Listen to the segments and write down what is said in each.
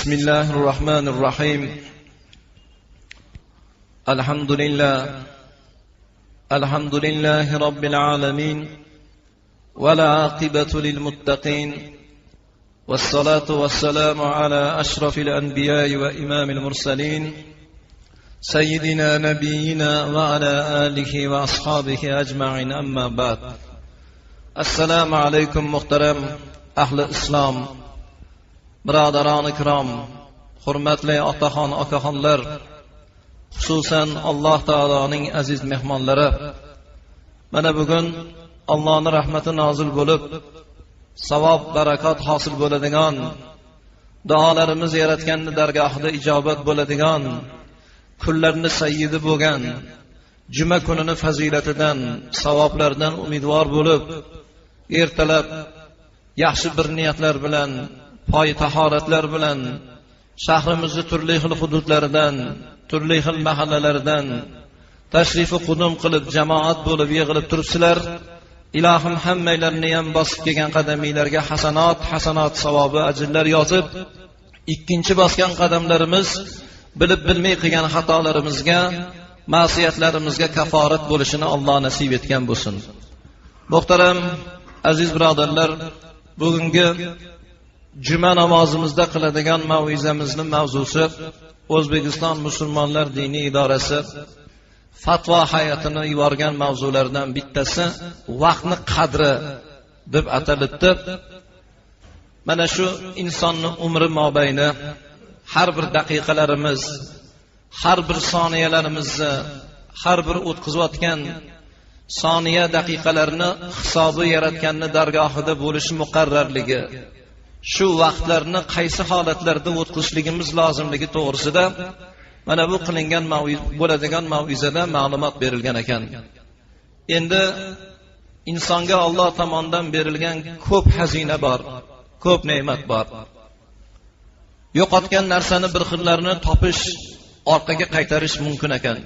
بسم الله الرحمن الرحيم الحمد لله رب العالمين ولا عاقبة للمتقين والصلاة والسلام على أشرف الأنبياء وإمام المرسلين سيدنا نبينا وعلى آله وأصحابه أجمعين أما بعد السلام عليكم محترم أهل الإسلام birodaron ikrom, hurmatli otaxon okaxonlar, xususan Alloh taoloning aziz mehmonlari. Mana bugun Allohning rahmati nozil bo'lib, savob, barakot hosil bo'ladigan, duolarimiz yaratganning dargohida ijobat bo'ladigan, kunlarni sayyidi bo'lgan juma kunini fazilatidan, savoblardan umidvor bo'lib, ertalab yaxshi bir niyatlar bilan, poy tahoratlar bilan shahrimizni turli xil hududlaridan, turli xil mahallalardan tashrifi qudum qilib jamoat bo'lib yig'ilib turibsizlar. Ilohim hammanglarni ham bosib kelgan qadaminglarga hasanot savobi ajrlar yozib, ikkinchi bosgan qadamlarimiz bilib bilmay qilgan xatolarimizga, ma'siyatlarimizga kaforat bo'lishini Alloh nasib etgan bo'lsin. Muhtaram aziz birodarlar, bugungi juma namozimizda qiladigan mav'izamizning mavzusi O'zbekiston musulmonlar diniy idorasi fatvo hay'atini yuborgan mavzulardan bittasi vaqtni qadri deb atalibdi. Mana shu insonning umri mobayni har bir daqiqalarimiz, har bir soniyalarimizni, har bir o'tkazayotgan soniya daqiqalarini hisobi yaratganning dargohida bo'lishi muqarrarligi, shu vaqtlarni qaysi holatlarda o'tkazishligimiz lozimligi to'g'risida mana bu qilingan bo'ladigan mav'izada ma'lumot berilgan ekan. Endi insonga Alloh tomonidan berilgan ko'p xazina bor, ko'p ne'mat bor. Yo'qotgan narsani bir xillarni topish, orqaga qaytarish mumkin ekan.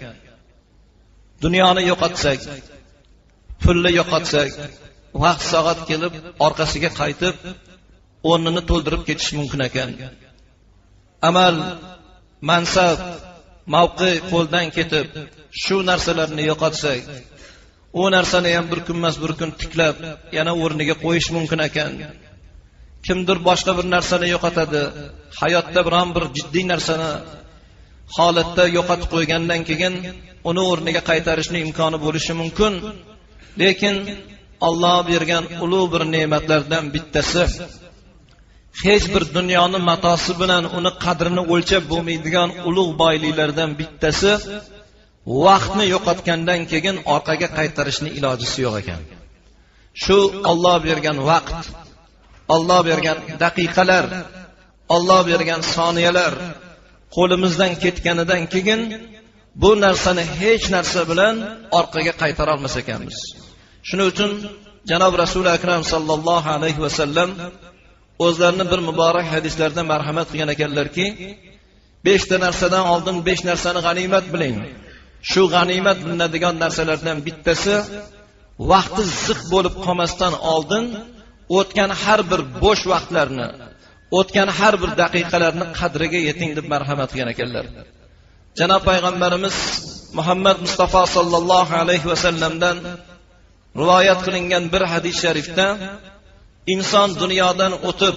Dunyoni yo'qotsak, pulni yo'qotsak, vaqt soat kelib orqasiga qaytib o'rnini to'ldirib ketish mumkin ekan. Amal, mansab, mavqe qo'ldan ketib, shu narsalarni yo'qotsak, u narsani ham bir kunmas bir kun tiklab, yana o'rniga qo'yish mumkin ekan. Kimdir boshqa bir narsani yo'qotadi, hayotda biron bir jiddiy narsani holatda yo'qotib qo'ygandan keyin uni o'rniga qaytarishning imkoni bo'lishi mumkin. Lekin Alloh bergan ulug' bir ne'matlardan bittasi, hech bir dunyoning matosi bilan uni qadrini o'lchab bo'lmaydigan ulug' boyliklardan bittasi vaqtni yo'qotgandan keyin orqaga qaytarishning ilojisi yo'q ekan. Shu Alloh bergan vaqt, Alloh bergan daqiqalar, Alloh bergan soniyalar qo'limizdan ketganidan keyin bu narsani hech narsa bilan orqaga qaytara olmas ekanmiz. Shuning uchun janob Rasul akram sallallohu alayhi va sallam o'zlarini bir muborak hadislarda marhamat qilgan ekanlarki, 5 ta narsadan oldin 5 narsani g'animat biling. Shu g'animat bilinadigan narsalardan bittasi vaqti ziq bo'lib qolmasdan oldin o'tgan har bir bo'sh vaqtlarni, o'tgan har bir daqiqalarni qadriga yeting deb marhamat qilgan ekanlar. Janob payg'ambarimiz Muhammad Mustafa sallallohu alayhi va sallamdan rivoyat qilingan bir hadis sharifda inson dunyodan o'tib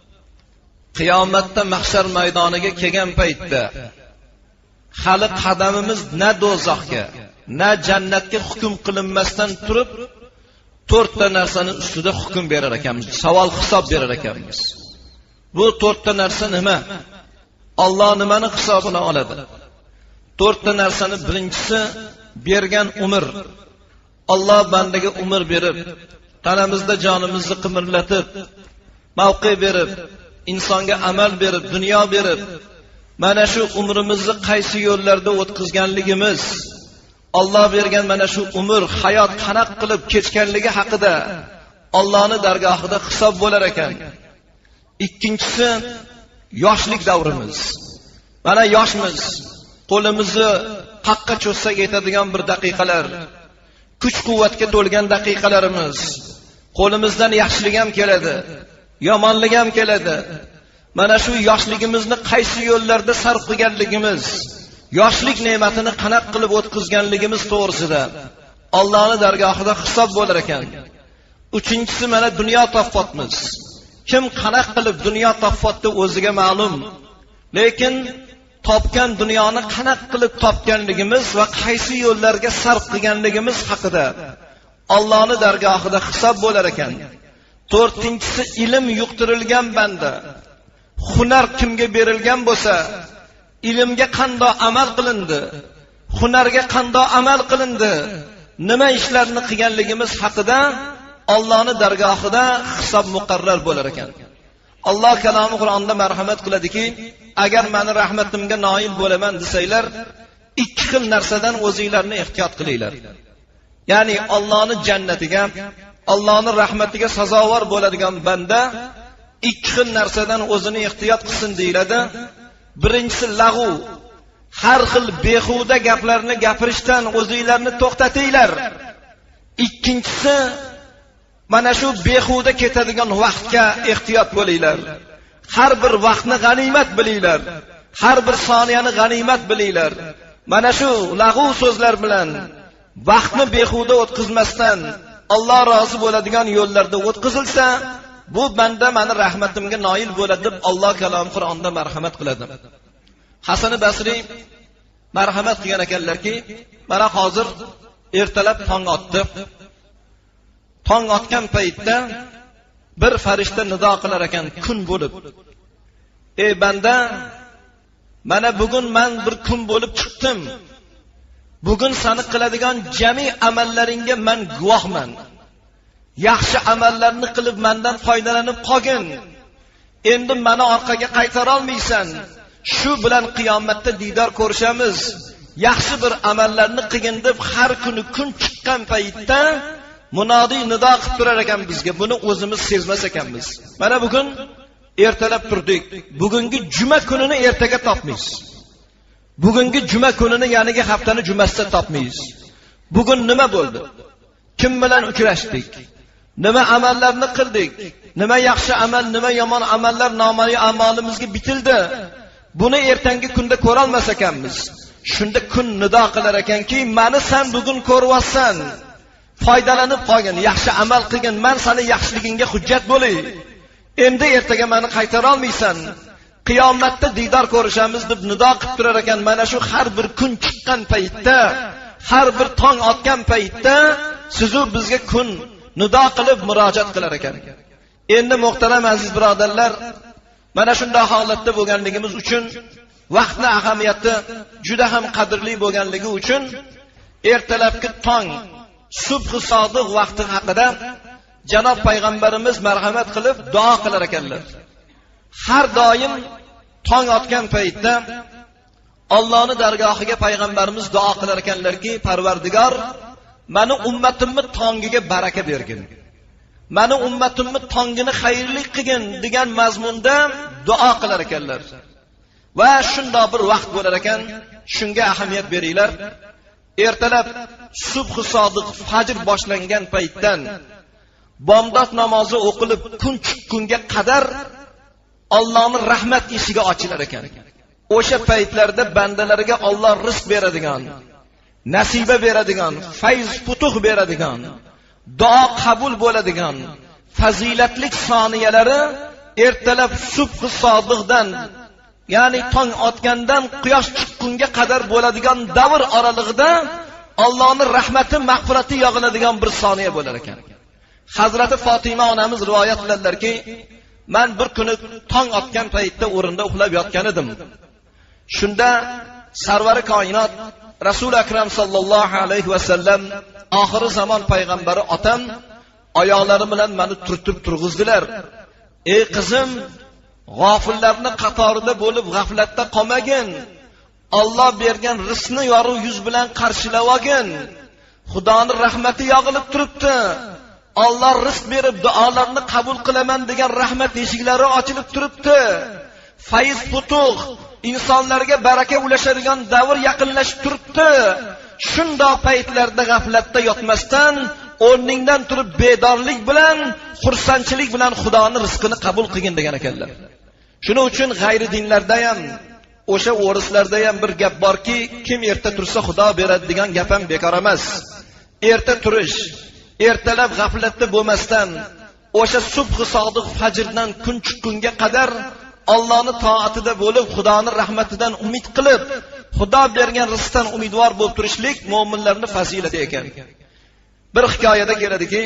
qiyomatda mahshar maydoniga kelgan paytda hali qadamimiz na do'zaxga, na jannatga hukm qilinmasdan turib 4 ta narsani ustida hukm berar ekanmiz, savol hisob berar ekanmiz. Bu 4 ta narsa nima? Alloh nimani hisobini oladi? 4 ta narsani birinchisi bergan umr. Alloh bandaga umr berib, tanamizda jonimizni qimirlatib, mavqe berib, insonga amal berib, dunyo berib, mana shu umrimizni qaysi yo'llarda o'tkazganligimiz, Alloh bergan mana shu umr, hayot qanaq qilib kechganligi haqida Allohning dargohida hisob bo'lar ekan. Ikkinchisi yoshlik davrimiz. Mana yoshmiz, qo'limizni qaqqa cho'zsak yetadigan bir daqiqalar, kuch-quvvatga to'lgan daqiqalarimiz. Qo'limizdan yaxshilik ham keladi, yomonlik ham keladi. mana shu yoshligimizni qaysi yo'llarda sarf qilganligimiz, yoshlik ne'matini qanaq qilib o'tkazganligimiz to'g'risida Allohning dargohida hisob bo'lar ekan. Uchinchisi mana dunyo topfotmiz. Kim qanaq qilib dunyo topfotdi o'ziga ma'lum. Lekin topgan dunyoni qanaq qilib topganligimiz va qaysi yo'llarga sarf qilganligimiz haqida Allohning dargohida hisob bo'lar ekan. To'rtinchisi ilm yuqtirilgan banda. Hunar kimga berilgan bo'lsa, ilmga qanday amal qilindi, hunarga qanday amal qilindi, nima ishlarni qilganligimiz haqida Allohning dargohida hisob muqarrar bo'lar ekan. Alloh kalomi Qur'onda marhamat qiladiki, agar meni rahmatimga noil bo'laman desanglar, ikki xil narsadan o'zingizlarni ehtiyot qilinglar. Ya'ni Allohning jannatiga, Allohning rahmatiga sazovor bo'ladigan banda ikki xil narsadan o'zini ehtiyot qilsin deyiladi. Birinchisi lag'u, har xil behuda gaplarni gapirishdan o'zingizlarni to'xtatinglar. Ikkinchisi mana shu behuda ketadigan vaqtga ehtiyot bo'linglar. Har bir vaqtni g'animat bilinglar. Har bir soniyani g'animat bilinglar. Mana shu lag'u so'zlar bilan vaqtni behuda o'tkazmasdan Alloh rozi bo'ladigan yo'llarda o'tkazilsa, bu banda meni rahmatimga noil bo'ladi deb Alloh kalomi Qur'onda marhamat qiladi. Hasan Basri marhamat qilgan ekanlarki, mana hozir ertalab tong otdi. Tong otgan paytda bir farishta nido qilar ekan kun bo'lib. Ey banda, mana bugun men bir kun bo'lib chiqdim. Bugun seni qiladigan jami amallaringga men guvohman. Yaxshi amallarni qilib mendan foydalanib qolgin. Endi meni orqaga qaytara olmaysan. Shu bilan qiyomatda diydor ko'rishamiz. Yaxshi bir amallarni qilgin deb har kuni kun chiqqan paytda munodiy nido qilib turar ekan bizga. Buni o'zimiz sezmas ekanmiz. Mana bugun ertalab turdik. Bugungi juma kunini ertaga topmaymiz. Bugungi juma kunini yangi haftani jumasida topmaymiz. Bugun nima bo'ldi? Kim bilan uchrashdik? Nima amallarni qildik? Nima yaxshi amal, nima yomon amallar nomali amalimizga bitildi? Buni ertangi kunda ko'ra olmas ekanmiz. Shunda kun nido qilar ekanki, meni sen bugun ko'ryapsan. Foydalanib qolgin, yaxshi amal qilgin, men seni yaxshiligingga hujjat bo'lay. Endi ertaga meni qaytara olmaysan. Qiyomatda diydor ko'rishamiz deb nido qilib turar ekan. Mana shu har bir kun chiqqan paytda, har bir tong otgan paytda sizu bizga kun nido qilib murojaat qilar ekan. Endi muhtaram aziz birodarlar, mana shunday holatda bo'lganligimiz uchun vaqtni ahamiyati juda ham qadrli bo'lganligi uchun ertalabki tong subh sodiq vaqti haqida janob payg'ambarimiz marhamat qilib duo qilar ekanlar. Har doim tong otgan paytda Allohning dargohiga payg'ambarimiz duo qilar ekanlarki, Parvardigor, meni ummatimni tongiga baraka bergin. Meni ummatimni tongini xayrli qilgin degan mazmunda duo qilar ekanlar. Va shunday bir vaqt bo'lar ekan, shunga ahamiyat beringlar. Ertalab subh sodiq fajr boshlangan paytdan bomdod namozi o'qilib kun chiqqunga qadar Allohning rahmat eshigi ochilar ekan. O'sha paytlarda bandalarga Alloh rizq beradigan, nasiba beradigan, fayz futuh beradigan, duo qabul bo'ladigan fazilatli soniyalari ertalab subh sodiqdan, ya'ni tong otgandan quyosh chiqqunga qadar bo'ladigan davr oralig'ida Allohning rahmati, mag'firati yog'iladigan bir soniya bo'lar ekan. Hazrati Fatima onamiz rivoyat qiladilarki, men bir kuni tong otgan paytda o'rinda uxlab yotgan edim. Shunda sarvari koinot Rasul akram sallallohu alayhi va sallam, oxir zamon payg'ambari otam oyoqlari bilan meni turg'izdilar. Ey qizim, g'ofillarning qatorida bo'lib g'aflatda qolmagin. Alloh bergan rizqni yorug' yuz bilan qarshilab olgin. Xudoning rahmati yog'ilib turibdi. Alloh rizq berib duolarni qabul qilaman degan rahmat eshiklari ochilib turibdi. Fayz futuh, insonlarga baraka ulashadigan davr yaqinlashib turibdi. Shunday paytlarda g'aflatda yotmasdan, o'rningdan turib bedorlik bilan, xursandchilik bilan Xudoning rizqini qabul qilgin degan ekanlar. Shuning uchun g'ayri dinlarda ham, o'sha o'rislarda ham bir gap borki, kim erta tursa Xudo beradi degan gap ham bekor emas. Erta turish, ertalab g'aflatda bo'lmasdan, o'sha subhi sodiq fajrdan kun chiqqunga qadar Allohning toatida bo'lib, Xudoning rahmatidan umid qilib, Xudo bergan rizqdan umidvor bo'lib turishlik mo'minlarning fazilati ekan. Bir hikoyada keladiki,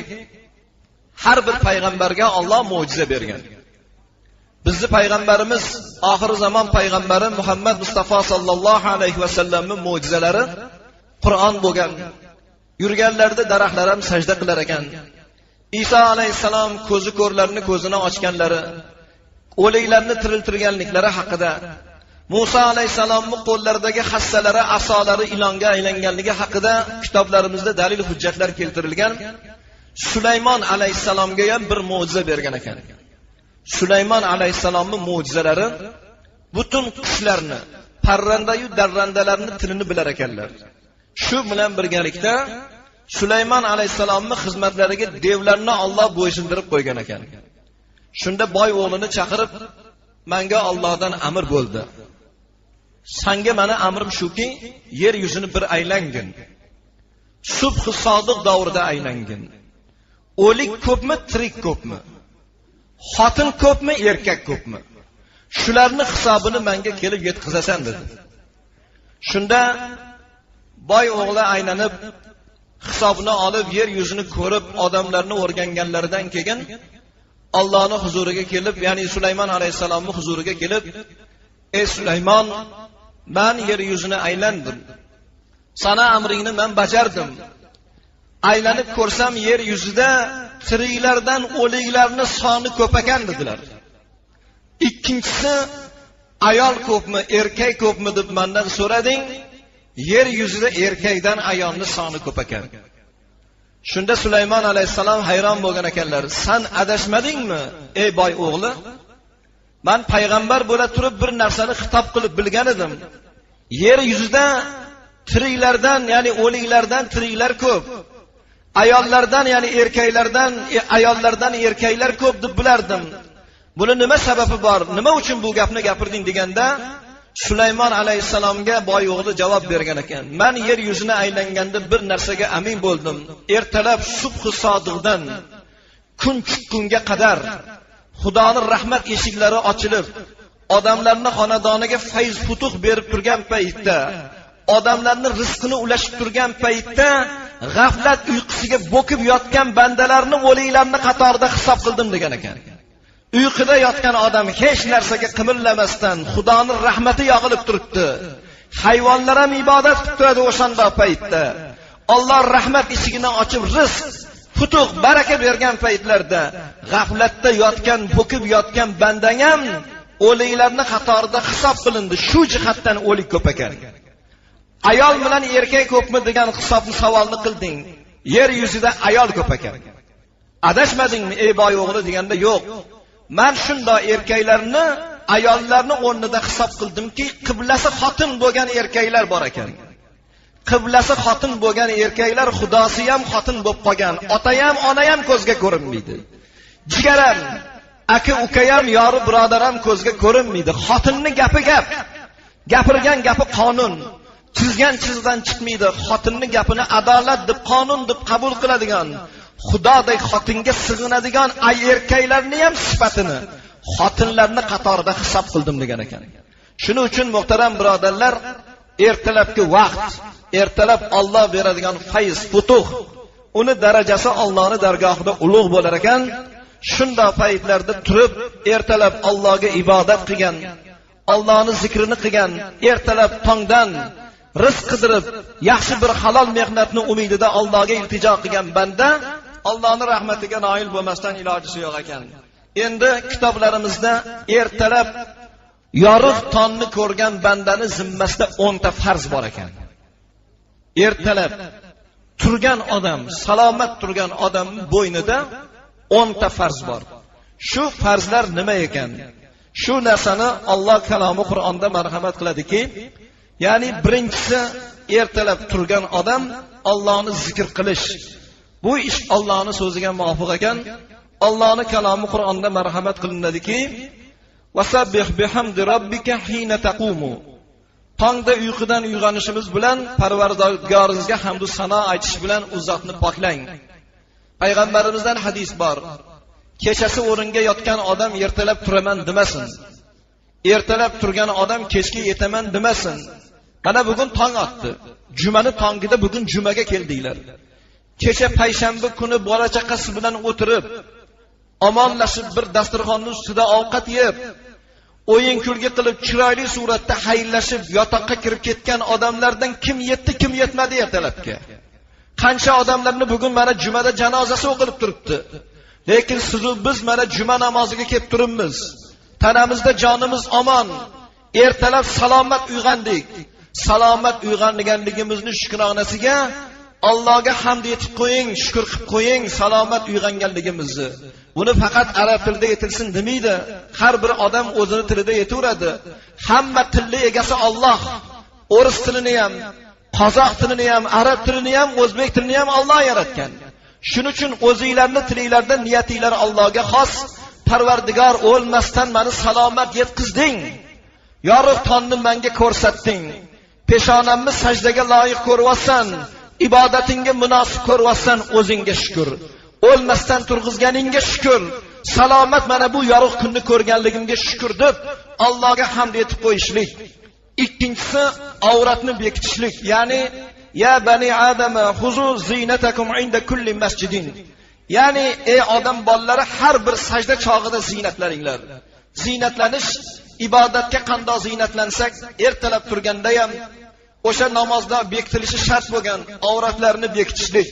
har bir payg'ambarga Alloh mo'jiza bergan. Bizning payg'ambarimiz, oxir zamon payg'ambari Muhammad Mustafa sallallohu alayhi va sallamning mo'jizalari Qur'on bo'lgan. Yurganlarda daraxtlar ham sajda qilar ekan. Isa alayhisalom ko'zi ko'rlarni ko'zini ochganlari, o'liklarni tiriltirganliklari haqida, Musa alayhisalomning qo'llaridagi hassalari, asolari ilonga aylanganligi haqida kitoblarimizda dalil hujjatlar keltirilgan. Sulaymon alayhisalomga ham bir mo'jiza bergan ekan. Sulaymon alayhisalomning mo'jizalari butun qushlarni, parrandayu darrandalarni tilini bilar ekanlar. Shu bilan birgalikda Sulaymon alayhisalomning xizmatlariga devlarni Alloh bo'ysundirib qo'ygan ekan. Shunda boy o'g'lini chaqirib, menga Allohdan amr bo'ldi. Senga meni amrim shuki, yer yuzini bir aylangin. Subhi sodiq davrida aylangin. O'lik ko'pmi, tirik ko'pmi? Xotin ko'pmi, erkak ko'pmi? Shularning hisobini menga kelib yetkazasan dedi. Shunda boy o'g'li aylanib hisobini olib, yer yuzini ko'rib, odamlarni o'rganganlaridan keyin Allohning huzuriga kelib, ya'ni Sulaymon alayhisalomning huzuriga kelib, "Ey Sulaymon, men yer yuzini aylandim. Sana amringni men bajardim. Aylanib ko'rsam yer yuzida tiriklardan o'liklarning soni ko'p ekan" dedilar. Ikkinchisi, ayol ko'pmi, erkak ko'pmi deb mendan so'rading. Yer yuzida erkakdan ayolning soni ko'p ekan. Shunda Sulaymon alayhisalom hayron bo'lgan ekanlar. "Sen adashmadingmi, ey boy o'g'li? Men payg'ambar bo'la turib bir narsani xitob qilib bilgan edim. Yer yuzida tiriklardan, ya'ni o'liklardan tiriklar ko'p. Ayollardan, ya'ni ayollardan erkaklar ko'p deb bilardim. Buni nima sababi bor? Nima uchun bu gapni gapirding?" deganda Sulaymon alayhisalomga boy o'g'li javob bergan ekan. "Men yer yuzini aylanganda bir narsaga amin bo'ldim. Ertalab subhi sodiqdan kun chiqqunga qadar Xudoning rahmat eshiklari ochilib, odamlarning xonadoniga fayz futuh berib turgan paytda, odamlarning rizqini ulashib turgan paytda, g'aflat uyqusiga bo'kib yotgan bandalarni o'liklarni qatorida hisob qildim" degan ekan. Uyquda yotgan odam hech narsaga qimirlamasdan Xudoning rahmati yog'ilib turibdi. Hayvonlar ham ibodat qilib turadi o'shanda paytda. Alloh rahmat eshigini ochib rizq, futuh, baraka bergan paytlarda g'aflatda yotgan, bo'kib yotgan bandang ham o'liklarning qatorida hisob qilindi. Shu jihatdan o'lik ko'p ekan. Ayol bilan erkak ko'pmi degan hisobni savolni qilding. Yer yuzida ayol ko'p ekan. Adashmadingmi ey boy o'g'li deganda, yo'q. Men shunda erkaklarni ayollarni o'rnida hisob qildimki, qiblasi xotin bo'lgan erkaklar bor ekan. Qiblasi xotin bo'lgan erkaklar xudosi ham xotin bo'lib qolgan, ota ham, ona ham ko'zga ko'rinmaydi. Jigaram, aka, uka ham, yori birodar ham ko'zga ko'rinmaydi. Xotinning gapi gap. Gapirgan gapi qonun. Chizgan chizdan chiqmaydi. Xotinning gapini adolat deb, qonun deb qabul qiladigan, Xudodek xotinga sig'inadigan ay erkaklarni ham sifatini xotinlarni qatorida hisob qildim degan ekan. Shuning uchun muhtaram birodarlar, ertalabki vaqt, ertalab Alloh beradigan fayz, futuh, uni darajasi Allohning dargohida ulug' bo'lar ekan. Shunda paytlarda turib, ertalab Allohga ibodat qilgan, Allohning zikrini qilgan, ertalab tongdan rizq qidirib, yaxshi bir halol mehnatni umidida Allohga iltijo qilgan banda Allohning rahmatiga noil bo'lmasdan ilojisi yo'q ekan. Endi kitoblarimizda ertalab yorug' tonni ko'rgan bandani zimmasida 10 ta farz bor ekan. Ertalab turgan odam, salomat turgan odam bo'ynida 10 ta farz bor. Shu farzlar nima ekan? Shu narsani Alloh kalomi Qur'onda marhamat qiladiki, ya'ni birinchisi, ertalab turgan odam Allohni zikr qilish. Bu ish Allohning so'ziga muvofiq ekan. Allohning kalomi Qur'onda marhamat qilinadiki, Vasabbih bihamdi robbika hina taqumu. Tongda uyqudan uyg'onishimiz bilan Parvardigoringizga hamd va sano aytish bilan u zotni poklang. Payg'ambarimizdan hadis bor. Kechasi o'ringa yotgan odam ertalab turaman demasin. Ertalab turgan odam kechga yetaman demasin. Mana bugun tong otdi. Jumani tongida bugun jumaga keldinglar. Kecha payshanba kuni bola chaqasi bilan o'tirib, omonlashib bir dasturxonning ustida ovqat yeb, o'yin kulgi qilib chiroyli suratda xayrlashib yotoqqa kirib ketgan odamlardan kim yetdi, kim yetmadi ertalabga? Qancha odamlarni bugun mana jumada janozasi o'qilib turibdi. Lekin siz va biz mana juma namoziga kelib turibmiz. Tanamizda jonimiz omon. Ertalab salomat uyg'ondik. Salomat uyg'onganligimizni shukronasiga Allohga hamd etib qo'ying, shukr qilib qo'ying salomat uyg'onganligimizni. Buni faqat arab tilida aytilsin demaydi. Har bir odam o'zini tilida aytaveradi. Hamma tilli egasi Alloh. O'ris tilini ham, qozoq tilini ham, arab tilini ham, o'zbek tilini ham Alloh yaratgan. Shuning uchun o'zingizlarni tilinglarda niyatinglar Allohga xos. Parvardigor o'lmasdan meni salomat yetkizding. Yorug' tonni menga ko'rsatding. Peshonamni sajdaga loyiq ko'rvasan, ibodatingga munosib ko'rvasan, o'zingga shukr. O'lmasdan turg'izganingga shukr. Salomat mana bu yorug' kunni ko'rganligimga shukr deb Allohga hamd etib qo'yishlik. Ikkinchisi avratni bekitishlik, ya'ni ya bani adama huzu zinatakum inda kulli masjidin. Ya'ni ey odam bolalari har bir sajda chog'ida ziynatlaringlar. Ziynatlanish ibodatga qanday ziynatlansak, ertalab turganda ham o'sha namozda bekitilishi shart bo'lgan avratlarni bekitishlik.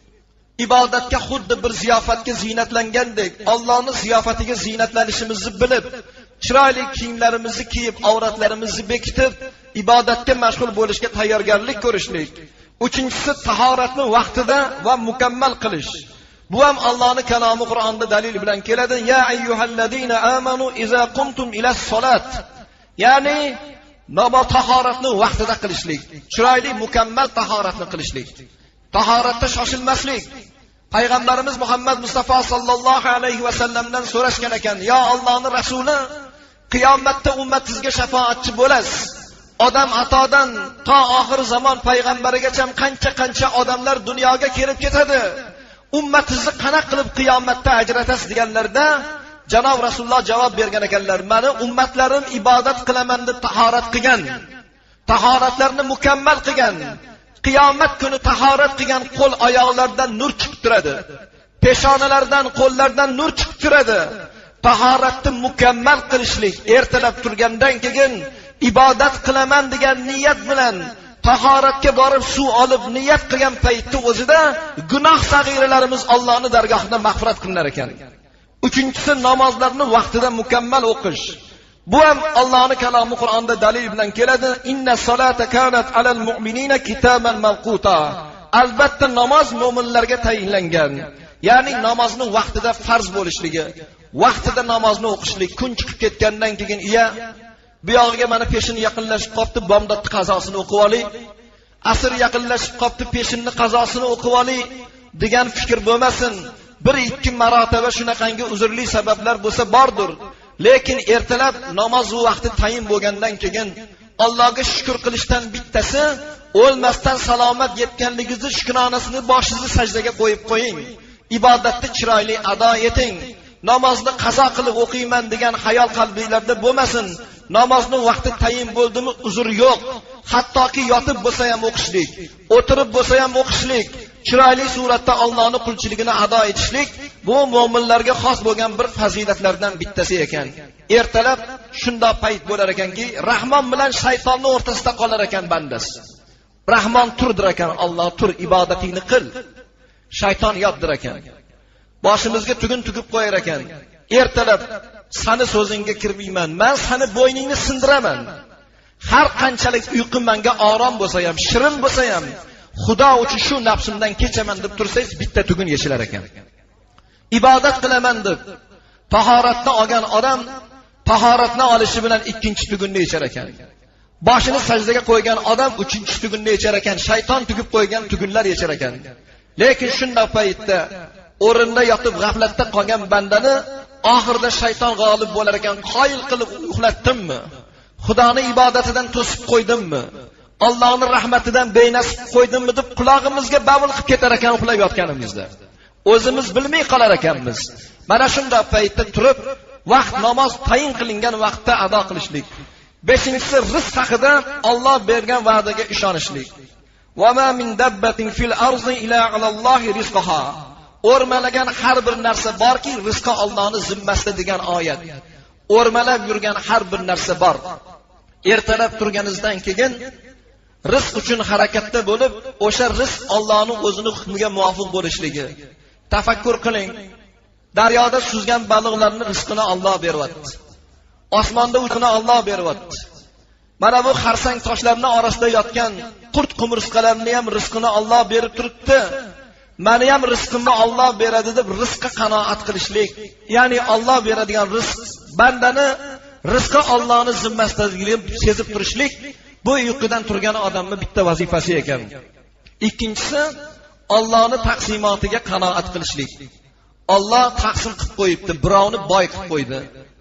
Ibodatga xuddi bir ziyofatga ziynatlangandek, Allohning ziyofatiga ziynatlanishimizni bilib, chiroyli kiyimlarimizni kiyib, avratlarimizni bekitib, ibodatga mashg'ul bo'lishga tayyorgarlik ko'rishlik. Uchinchisi tahoratni vaqtida va mukammal qilish. Bu ham Allohning kalomi Qur'onda dalil bilan keladi. Ya ayyuhallazina amanu iza qumtum ilas solat. Ya'ni namoz tahoratni vaqtida qilishlik. Chiroyli mukammal tahoratni qilishlik. Tahoratda shoshilmaslik. Payg'ambarimiz Muhammad Mustafa sallallohu alayhi va sallamdan so'rashgan ekan: "Ya Allohning rasuli, qiyomatda ummatingizga shafoatchi bo'lasiz. Odam atodan to oxir zamon payg'ambarigacha qancha odamlar dunyoga kelib ketadi. Ummatingizni qanaqa qilib qiyomatda ajratasiz?" deganlarda Janob Rasululloh javob bergan ekanlar: "Meni ummatlarim ibodat qilaman deb tahorat qilgan, tahoratlarni mukammal qilgan. Qiyomat kuni tahorat qilgan qo'l oyoqlardan nur chiqib turadi. Peshonalardan, qo'llardan nur chiqib turadi. Tahoratni mukammal qilishlik, ertalab turgandan keyin ibodat qilaman degan niyat bilan tahoratga borib suv olib niyat qilgan paytda o'zida gunoh sag'iralarimiz Allohning dargohida mag'firat qilinar ekan." Uchinchisi namozlarni vaqtida mukammal o'qish. Bu ham Allohning kalomi Qur'onda dalil bilan keladi. Inna solata kanat alal mu'minina kitaban mawquta. Albatta namoz mu'minlarga tayinlangan. Ya'ni namozning vaqtida farz bo'lishligi, vaqtida namozni o'qishlik. Kun chiqib ketgandan keyin bu yog'iga mana peshin yaqinlashib qopti, bomdodni qazosini o'qib oling. Asr yaqinlashib qopti, peshinni qazosini o'qib oling degan fikr bo'lmasin. 1-2 marotaba shunaqangi uzrli sabablar bo'lsa bordir. Lekin ertalab namoz vaqti tayin bo'lgandan keyin Allohga shukr qilishdan bittasi o'lmasdan salomat yetganligingizni shukronasini boshingizni sajdaga qo'yib qo'ying. Ibodatni chiroyli ado eting. Namozni qazo qilib o'qiyman degan xayol qalbingizda bo'lmasin. Namozning vaqti tayin bo'ldimi uzr yo'q. Hattoki yotib bo'lsa ham o'qishlik, o'tirib bo'lsa ham o'qishlik, chiroyli suratda Allohning qulchiligini ado etishlik bu mu'minlarga xos bo'lgan bir fazilatlardan bittasi ekan. Ertalab shunday payt bo'lar ekanki, Rahmon bilan shaytonning o'rtasida qolar ekan bandasi. Rahmon turdir ekan, Alloh tur, ibodatingni qil. Shayton yotdir ekan. Boshimizga tugun tugib qo'yar ekan. Ertalab seni so'zingga kirmayman, men seni bo'yningni sindiraman. Har qanchalik uyqu menga orom bo'lsa ham, shirin bo'lsa ham, Xudo uchun shu nafsimdan kechaman deb tursangiz, bitta tugun yechilar ekan. Ibodat qilaman deb tahoratni olgan odam tahoratni olishi bilan ikkinchi tugunni yechar ekan. Boshini sajdaga qo'ygan odam uchinchi tugunni yechar ekan. Shayton tugib qo'ygan tugunlar yechar ekan. Lekin shunday paytda o'rinda yotib g'aflatda qolgan bandani oxirida shayton g'olib bo'lar ekan, qoyil qilib uxlatdimmi? Xudoni ibodatidan to'sib qo'ydimmi? Allohning rahmatidan beynasib qo'ydimmi deb qulog'imizga bavul qilib ketar ekan uxlab yotganimizda. O'zimiz bilmay qolar ekanmiz. Mana shunday paytda turib, vaqt namoz tayin qilingan vaqtda ado qilishlik. 5-inchisi rizq haqida Alloh bergan va'daga ishonishlik. Va ma min dabbatin fil ardi ila alallohi rizqaha. O'rmalagan har bir narsa borki, rizqi Allohning zimmasida degan oyat. O'rmalab yurgan har bir narsa bor. Ertalab turganingizdan keyin rizq uchun harakatda bo'lib, o'sha rizq Allohning o'zining hukmiga muvofiq bo'lishligi. Tafakkur qiling. Daryoda suzgan baliqlarning rizqini Alloh beryapti. Osmonda uchini Alloh beryapti. Mana bu xarsang toshlarning orasida yotgan qurt qumursqalarni ham rizqini Alloh berib turibdi. Meni ham rizqimni Alloh beradi deb rizqqa qanoat qilishlik, ya'ni Alloh beradigan rizq, bandani rizqi Allohning zimmasidaligini sezib turishlik, bu uyqudan turgan odamning bitta vazifasi ekan. Ikkinchisi, Allohning taqsimotiga qanoat qilishlik. Alloh taqsim qilib qo'yibdi, birovni boy qilib qo'ydi.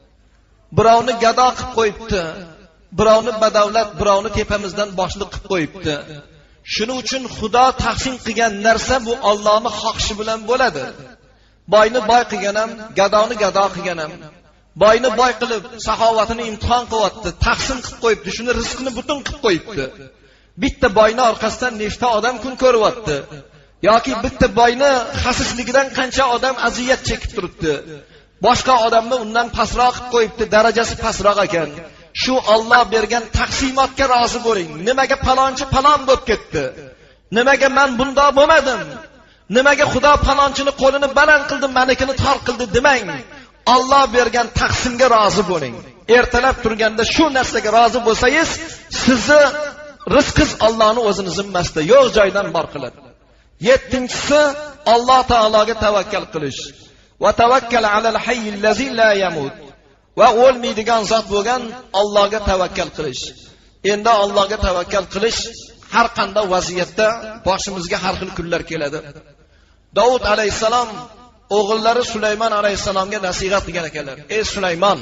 Birovni gado qilib qo'yibdi. Birovni badavlat, birovni tepamizdan boshliq qilib qo'yibdi. Shuning uchun Xudo taqsim qilgan narsa bu Allohning xohishi bilan bo'ladi. Boyni boy qilgan ham, gadoni gado qilgan ham. Boyni boy qilib, saxovatini imtihon qilyapti, taqsim qilib qo'yibdi, shuni rizqini butun qilib qo'yibdi. Bitta boyni orqasidan nechta odam kun ko'ryapti. Yoki bitta boyni xasisligidan qancha odam aziyat chekib turibdi. Boshqa odamni undan pastroq qilib qo'yibdi, darajasi pastroq ekan. Shu Alloh bergan taqsimotga rozi bo'ling. Nimaga palonchi palon bo'lib ketdi? Nimaga men bunda bo'lmadim? Nimaga Xudo palonchini qo'lini baland qildi, menikini tor qildi demang. Alloh bergan taqsimga rozi bo'ling. Ertalab turganda shu narsaga rozi bo'lsangiz, sizni rizqingiz Allohning o'zining zimmasida, yo'q joydan bor qiladi. 7-inchisi Alloh taologa tavakkal qilish. Va tawakkal alal hayyil lazi la yamut. Va o'lmaydigan zot bo'lgan Allohga tavakkal qilish. Endi Allohga tavakkal qilish har qanday vaziyatda boshimizga har xil kunlar keladi. Davud alayhisalom o'g'illari Sulaymon alayhisalomga nasihat qilgan ekanlar. Ey Sulaymon,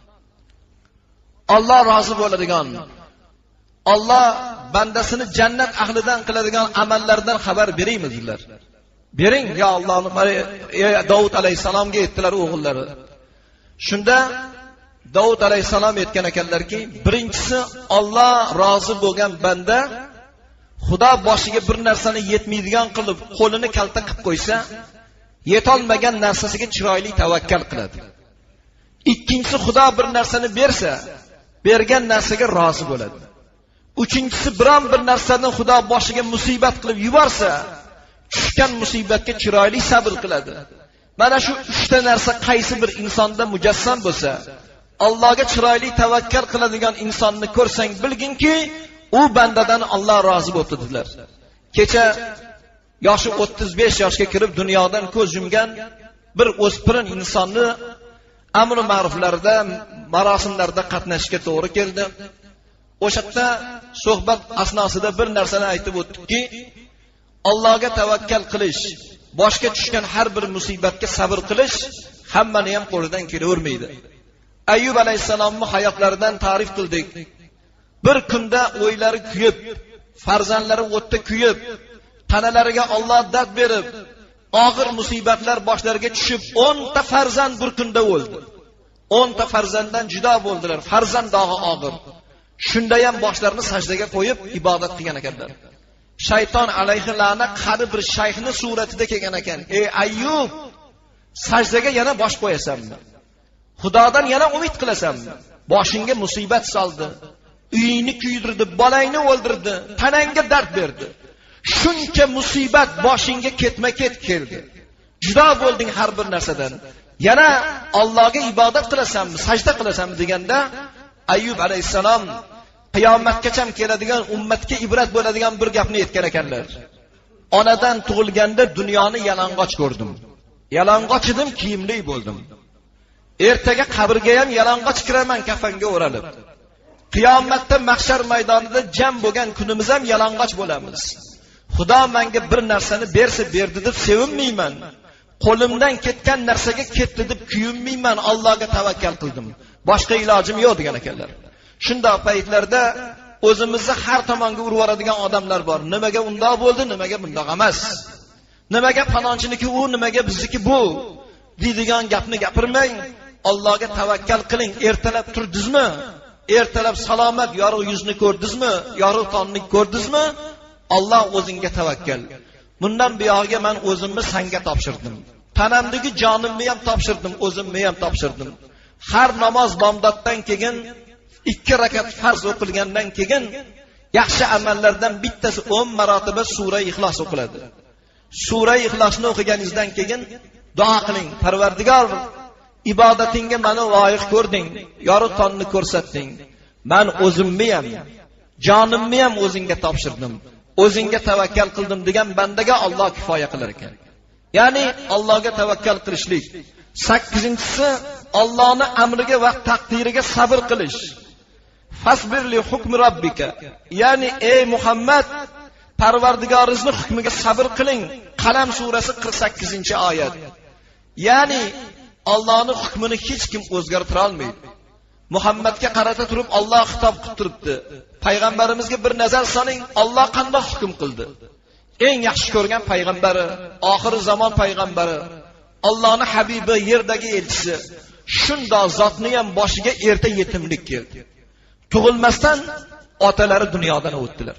Alloh rozi bo'ladigan, Alloh bandasini jannat ahlidan qiladigan amallardan xabar beringizlar. Bering ya Allohning Davud alayhisalomga aytdilar o'g'illari. Shunda Davud alayhisalom aytgan ekanlarki, birinchisi Alloh rozi bo'lgan banda Xudo boshiga bir narsani yetmaydigan qilib, qo'lini kalta qilib qo'ysa, yetolmagan narsasiga chiroyli tavakkal qiladi. Ikkinchisi Xudo bir narsani bersa, bergan narsaga rozi bo'ladi. Uchinchisi biron bir narsani Xudo boshiga musibat qilib yuborsa, tushgan musibatga chiroyli sabr qiladi. Mana shu 3 ta narsa qaysi bir insonda mujassam bo'lsa, Allohga chiroyli tavakkal qiladigan insonni ko'rsang bilginki, u bandadan Alloh rozi bo'ldi dedilar. Kecha yoshi 35 yoshga kirib dunyodan ko'z yumgan bir o'spirin insonni amr ma'ruflarda, marosimlarda qatnashishga to'g'ri keldi. O'shatda suhbat asnosida bir narsani aytib o'tdikki, Allohga tavakkal qilish, boshga tushgan har bir musibatga sabr qilish hammani ham qo'lidan kelavermaydi. Ayyub alayhisalomning hayotlaridan ta'rif qildik. Bir kunda o'ylari kuyib, farzandlari o'tda kuyib, tanalariga Alloh dard berib, og'ir musibatlar boshlariga tushib, 10 ta farzand bir kunda o'ldi. 10 ta farzanddan judo bo'ldilar. Farzand dog'i og'ir. Shunda ham boshlarini sajdaga qo'yib ibodat qilgan ekanlar. Shayton alayhi la'nat qari bir shayxning suratida kelgan ekan. Ey Ayyub, sajdaga yana bosh qo'yasanmi? Xudodan yana umid qilasanmi? Boshingga musibat soldi, uyingni kuydirdi, bolangni o'ldirdi, tanangga dard berdi. Shuncha musibat boshingga ketma-ket keldi. Judo bo'lding har bir narsadan. Yana Allohga ibodat qilasanmi, sajda qilasanmi deganda Ayyub alayhisalom qiyomatgacha keladigan ummatga ibrat bo'ladigan bir gapni aytgan ekanlar. Onadan tug'ilganda dunyoni yalang'och ko'rdim. Yalang'och edim, kiyimli bo'ldim. Ertaga qabrga ham yalang'och kiraman kafanga o'ralib. Qiyomatda mahshar maydonida jam bo'lgan kunimiz ham yalang'och bo'lamiz. Xudo menga bir narsani bersa berdi deb sevinmayman. qo'limdan ketgan narsaga ketdi deb kuyinmayman, Allohga tavakkal qildim. Boshqa ilojim yo'q degan ekanlar. Shunday paytlarda o'zimizni har tomonga urib yuboradigan odamlar bor. Nimaga undoq bo'ldi, nimaga bundoq emas? Nimaga falonchiniki u, nimaga bizniki bu? deydigan gapni gapirmang. Allohga tavakkal qiling. Ertalab turdingizmi? Ertalab salomat yorug' yuzni ko'rdingizmi? Yorug' tonni ko'rdingizmi? Alloh o'zingga tavakkal. Bundan buyog'iga men o'zimni senga topshirdim. Tanamdagi jonimni ham topshirdim, o'zimni ham topshirdim. Har namoz bomdoddan keyin 2 rakat farz o'qilgandan keyin yaxshi amallardan bittasi 10 marotaba sura Ixlos o'qiladi. Sura Ixlosni o'qiganingizdan keyin duo qiling. Parvardigor, ibodatingga meni loyiq ko'rding, yorug' tonni ko'rsatding. Men o'zimni ham, jonimni ham o'zingga topshirdim. O'zingga tavakkal qildim degan bandaga Alloh kifoya qilar ekan. Ya'ni Allohga tavakkal qilishlik. 8-inchisi Allohning amriga va taqdiriga sabr qilish. Fasbir li hukmi robbika. Ya'ni ey Muhammad, Parvardigoringizning hukmiga sabr qiling. Qalam surasi 48-oyat. Ya'ni Allohning hukmini hech kim o'zgartira olmaydi. Muhammadga qarata turib Alloh xitob qilib turibdi. Payg'ambarimizga bir nazar soling, Alloh qanday hukm qildi? Eng yaxshi ko'rgan payg'ambari, oxir zamon payg'ambari, Allohning habibi, yerdagi elchisi. Shunday zotni ham boshiga erta yetimlik keldi. Tug'ilmasdan otalari dunyodan o'tdilar.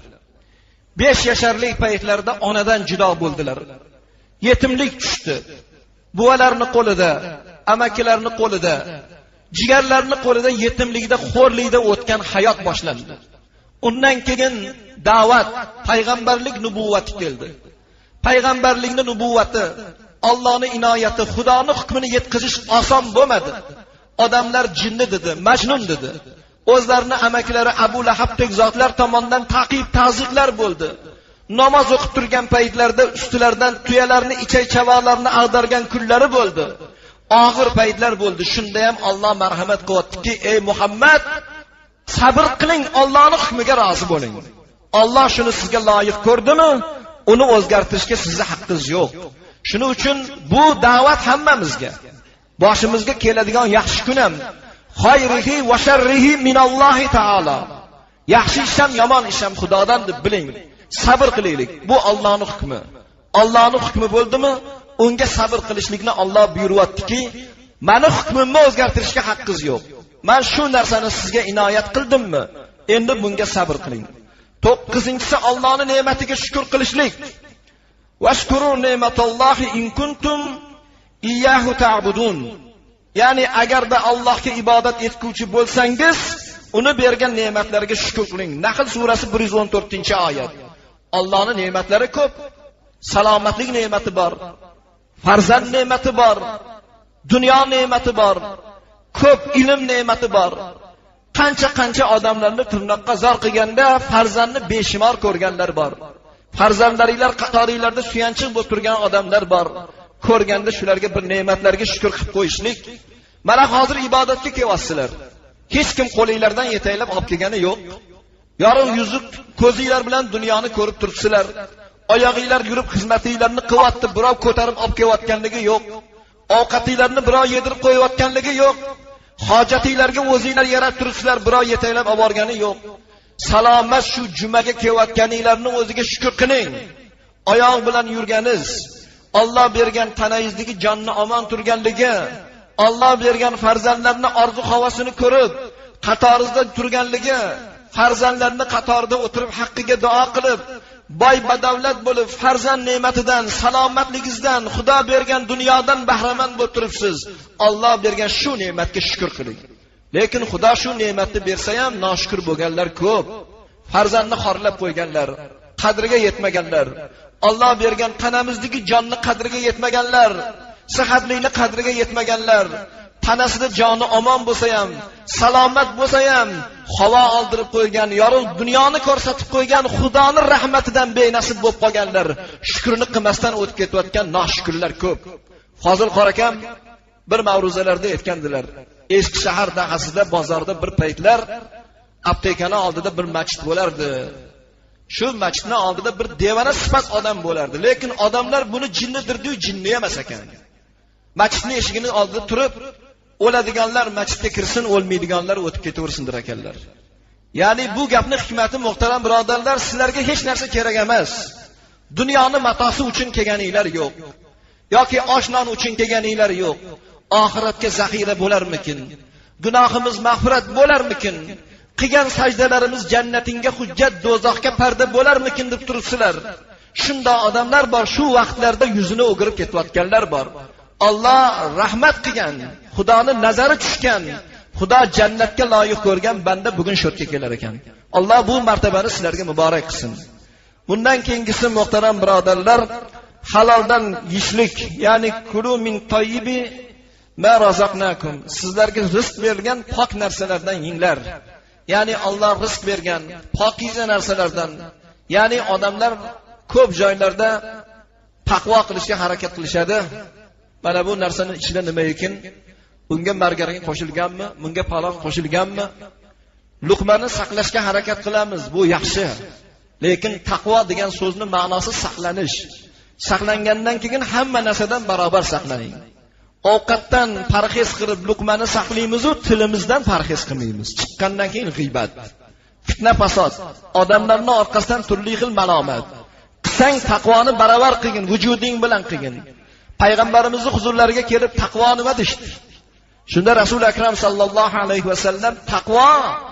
5 yasharlik paytlarida onadan judo bo'ldilar. Yetimlik tushdi. Buvalarning qo'lida, amakilarning qo'lida, jigarlarning qo'lida yetimlikda, xo'rlikda o'tgan hayot boshlandi. Undan keyin da'vat, payg'ambarlik nubuvvati keldi. Payg'ambarlikning nubuvvati, Allohning inoyati, Xudoning hukmini yetkazish oson bo'lmadi. Odamlar jinni dedi, majnun dedi. O'zlarini amakilari Abu Lahabdek zotlar tomonidan ta'qib, ta'ziqlar bo'ldi. Namoz o'qib turgan paytlarda ustilardan tuyalarni, ichak-chavoqlarni ag'dargan kunlari bo'ldi. Og'ir paytlar bo'ldi. Shunda ham Alloh marhamat qilyaptiki, ey Muhammad, sabr qiling, Allohning hukmiga rozi bo'ling. Alloh shuni sizga loyiq ko'rdimi? Uni o'zgartirishga sizning haqqingiz yo'q. Shuning uchun bu da'vat hammamizga. Boshimizga keladigan yaxshi kun ham xayrihi va sharrihi minallohi taolo. Yaxshi ish ham, yomon ish ham Xudodan deb biling. Sabr qilaylik. Bu Allohning hukmi. Allohning hukmi bo'ldimi? Unga sabr qilishlikni Alloh buyuryaptiki, meni hukmimni o'zgartirishga haqqingiz yo'q. Men shu narsani sizga inoyat qildimmi? Endi bunga sabr qiling. 9-inchisi Allohning ne'matiga shukr qilishlik. Vashkuru ne'matallohi in kuntum iyyahu ta'budun. Ya'ni agarda Allohga ibodat etguvchi bo'lsangiz, uni bergan ne'matlarga shukr qiling. Nahl surasi 114-oyat. Allohning ne'matlari ko'p. Salomatlik ne'mati bor. Farzand ne'mati bor. Dunyo ne'mati bor. Ko'p ilm ne'mati bor. Qancha odamlarni tirnoqqa zor qilganda farzandni beshimor ko'rganlar bor. Farzandlaringlar qatoringlarda suyanchiq bo'lib turgan odamlar bor. Ko'rganda shularga bir ne'matlarga shukr qilib qo'yishlik. Mana hozir ibodatga kelyapsizlar. Hech kim qo'linglardan yetaklab olib kelgani yo'q. Yorug' yuzuq ko'zinglar bilan dunyoni ko'rib turibsizlar. Oyog'inglar yurib xizmatinglarni qilyapti, birov ko'tarib olib kelayotganligi yo'q. Ovqatinglarni birov yedirib qo'yayotganligi yo'q. Hojatinglarga o'zinglar yarab turibsizlar, birov yetaklab olib borgani yo'q. Salomat shu jumaga kelayotganinglarni o'ziga shukr qiling. Oyoq bilan yurganiz, Alloh bergan tanangizdagi jonni omon turganligi, Alloh bergan farzandlarni orzu havosini ko'rib, qatoringizda turganligi, farzandlarni qatorida o'tirib haqqiga duo qilib, boy badavlat bo'lib, farzand ne'matidan, salomatligingizdan, Xudo bergan dunyodan bahramand bo'lib turibsiz. Alloh bergan shu ne'matga shukr qiling. Lekin Xudo shu ne'matni bersa ham noshukr bo'lganlar ko'p. Farzandni xorlab qo'yganlar, qadriga yetmaganlar. Alloh bergan tanamizdagi jonni qadriga yetmaganlar, sihatlikni qadriga yetmaganlar. Tanasida joni omon bo'lsa ham, salomat bo'lsa ham, havo oldirib qo'ygan, yorug' dunyoni ko'rsatib qo'ygan Xudoning rahmatidan benasib bo'lib qolganlar. Shukrini qilmasdan o'tib ketayotgan noshukrlar ko'p. Fozil qorakam bir ma'ruzalarda aytgandilar. Eski shahar dahasida bozorda bir paytlar aptekani oldida bir masjid bo'lardi. Shu masjidning oldida bir devona sifat odam bo'lardi. Lekin odamlar buni jinnidir-ku, jinni emas ekan. Masjidning eshigini oldida turib, o'ladiganlar masjidga kirsin, o'lmaydiganlar o'tib ketaversin der ekanlar. Ya'ni bu gapning hikmati muhtaram birodarlar, sizlarga hech narsa kerak emas. Dunyoni matosi uchun kelganinglar yo'q. Yoki oshnon uchun kelganinglar yo'q. Oxiratga zaxira bo'larmikin? Gunohimiz mag'firat bo'larmikin? Qilgan sajdalarimiz jannatingga hujjat, do'zaxga parda bo'larmikin deb turibsizlar. Shunda odamlar bor, shu vaqtlarda yuzini o'girib ketayotganlar bor. Alloh rahmat qilgan, Xudoning nazari tushgan, Xudo jannatga loyiq ko'rgan banda bugun shotga kelar ekan. Alloh bu martabani sizlarga muborak qilsin. Bundan keyingisi muhtaram birodarlar, haloldan yeyishlik, ya'ni kulu min tayyibi ma razaqnakum. Sizlarga rizq berilgan pok narsalardan yenglar. Ya'ni Alloh rizq bergan pokiza narsalardan. Ya'ni odamlar ko'p joylarda taqvo qilishga harakat qilishadi. Mana bu narsaning ichida nima ekan? Bunga margarin qo'shilganmi? Bunga palon qo'shilganmi? Luqmani saqlashga harakat qilamiz. Bu yaxshi. Lekin taqvo degan so'zning ma'nosi saqlanish. Saqlangandan keyin hamma narsadan barobar saqlaning. Ovqatdan parhez qilib luqmani saqlaymiz-u, tilimizdan parhez qilmaymiz. Chiqqandan keyin g'iybat, fitna fasod, odamlarning orqasidan turli xil malomat. Qilsang taqvoni barobar qilgin, vujuding bilan qilgin. Payg'ambarimizning huzurlariga kelib taqvo nima deshdi? Shunda Rasul akram sallallohu alayhi va sallam taqvo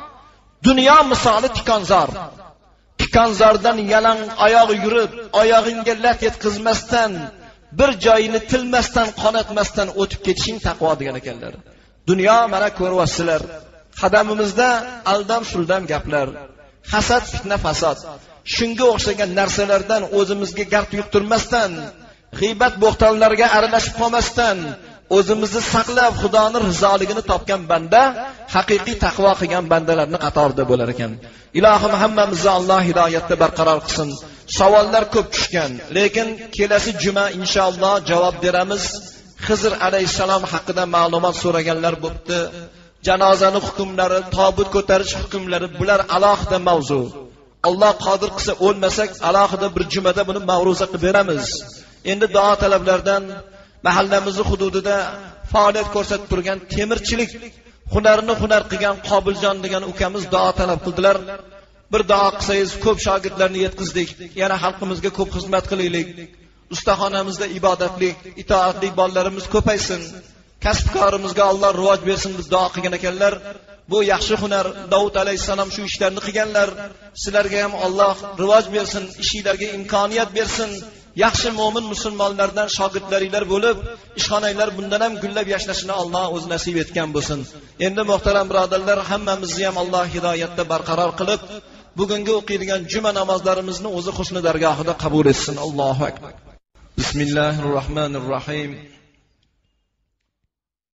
dunyo misoli tikonzor. Tikonzordan yalang oyoq yurib, oyog'ingga lat yetkazmasdan, bir joyini tilmasdan, qonatmasdan o'tib ketishing taqvo degan ekanlar. Dunyo mana ko'ryapsizlar, qadamimizda aldam-suldam gaplar, hasad, fitna, fasod. Shunga o'xshagan narsalardan o'zimizga gard yuqtirmasdan, g'iybat bo'xtonlarga aralashib qolmasdan, o'zimizni saqlab Xudoning rizoligini topgan banda haqiqiy taqvo qilgan bandalarning qatorida bo'lar ekan. Ilohim hammamizni Alloh hidoyatda barqaror qilsin. Savollar ko'p tushgan, lekin kelasi juma inshaalloh javob beramiz. Xizr alayhisalom haqida ma'lumot so'raganlar bo'pti. Janozaning hukmlari, tobut ko'tarish hukmlari, bular alohida mavzu. Alloh qodir qilsa o'lmasak alohida bir jumada buni ma'ruza qilib beramiz. Endi duo talablardan mahallamizning hududida faoliyat ko'rsatib turgan temirchilik hunarini hunar qilgan Qobiljon degan ukamiz duo talab qildilar. Bir duo qilsangiz ko'p shogirdlarni yetkazdik. Yana xalqimizga ko'p xizmat qilaylik. Ustaxonamizda ibodatli, itoatli bolalarimiz ko'paysin. Kasbkorimizga Alloh rivoj bersin deb duo qilgan ekanlar. Bu yaxshi hunar. Davud alayhisalom shu ishlarni qilganlar. Sizlarga ham Alloh rivoj bersin, ishingizlarga imkoniyat bersin. Yaxshi mo'min musulmonlardan shogirdlaringlar bo'lib, ishxonanglar bundan ham gullab yashnashini Alloh o'zi nasib etgan bo'lsin. Endi muhtaram birodarlar, hammamizni ham Alloh hidoyatda barqaror qilib, bugungi o'qiydigan juma namozlarimizni o'zi husni dargohida qabul etsin. Allohu akbar. Bismillahir rohmanir rohim.